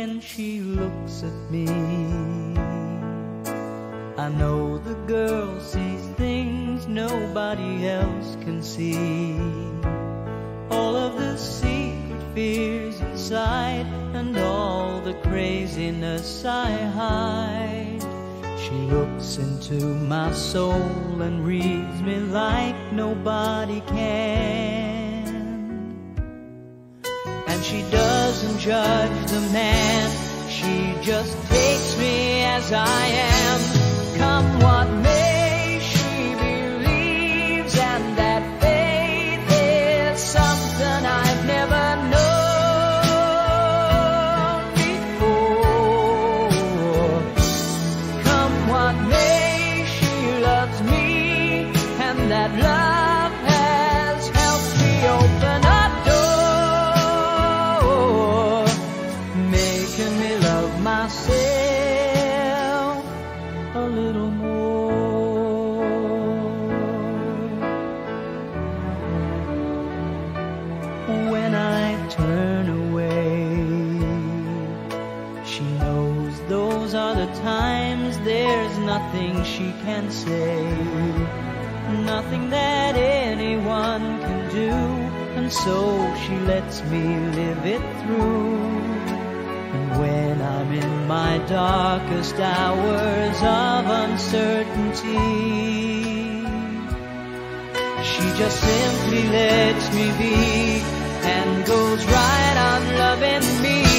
when she looks at me. I know the girl sees things nobody else can see. All of the secret fears inside and all the craziness I hide. She looks into my soul and reads me like nobody can. And she doesn't judge the man, she just takes me as I am. Come what may, she believes, and that faith is something I've never known before. Come what may, she loves me, and that love has helped me open a door, making me love myself a little more. When I turn away, she knows those are the times there's nothing she can say, nothing that anyone can do, and so she lets me live it through. And when I'm in my darkest hours of uncertainty, she just simply lets me be and goes right on loving me.